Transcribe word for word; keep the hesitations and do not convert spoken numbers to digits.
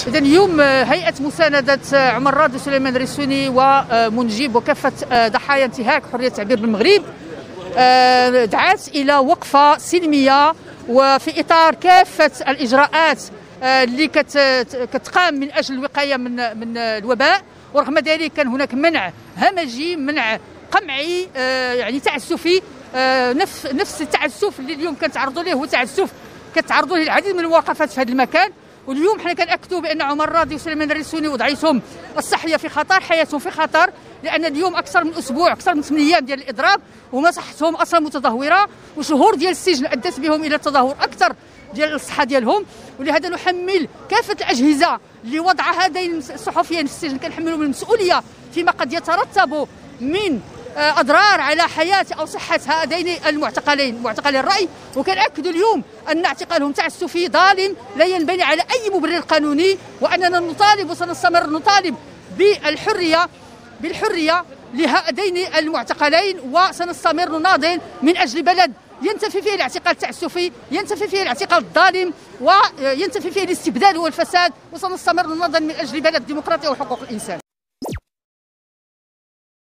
إذا اليوم هيئة مساندة عمر راضي وسليمان الريسوني ومنجب وكافة ضحايا انتهاك حرية التعبير بالمغرب دعت إلى وقفة سلمية وفي إطار كافة الإجراءات اللي كتقام من أجل الوقاية من من الوباء. ورغم ذلك كان هناك منع همجي، منع قمعي يعني تعسفي، نفس نفس التعسف اللي اليوم كنتعرضوا ليه هو تعسف كتعرضوا له العديد من الوقفات في هذا المكان. واليوم حنا كنأكدوا بأن عمر راضي وسليمان الريسوني وضعيتهم الصحية في خطر، حياتهم في خطر، لأن اليوم أكثر من أسبوع، أكثر من ثمانية أيام ديال الإضراب وما صحتهم أصلا متدهورة، وشهور ديال السجن أدت بهم إلى تدهور أكثر ديال الصحة ديالهم. ولهذا نحمل كافة الأجهزة اللي وضع هذين الصحفيين في السجن، كنحملهم المسؤولية فيما قد يترتب من أضرار على حياة أو صحة هذين المعتقلين معتقلي الرأي. وكنأكدوا اليوم أن اعتقالهم تعسفي ظالم لا ينبني على أي مبرر قانوني، وأننا نطالب وسنستمر نطالب بالحرية بالحرية لهذين المعتقلين، وسنستمر نناضل من أجل بلد ينتفي فيه الاعتقال التعسفي، ينتفي فيه الاعتقال الظالم، وينتفي فيه الاستبداد والفساد، وسنستمر نناضل من أجل بلد ديمقراطي وحقوق الإنسان.